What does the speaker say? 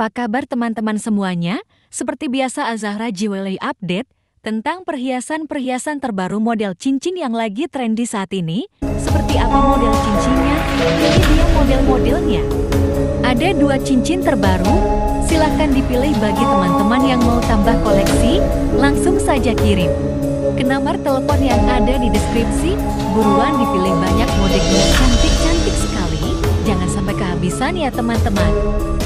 Apa kabar teman-teman semuanya? Seperti biasa Azahra Jewelry Update tentang perhiasan-perhiasan terbaru model cincin yang lagi trendy saat ini. Seperti apa model cincinnya? Ini dia model-modelnya. Ada 2 cincin terbaru, silahkan dipilih bagi teman-teman yang mau tambah koleksi, langsung saja kirim ke nomor telepon yang ada di deskripsi. Buruan dipilih, banyak modelnya cantik-cantik sekali, jangan sampai kehabisan ya teman-teman.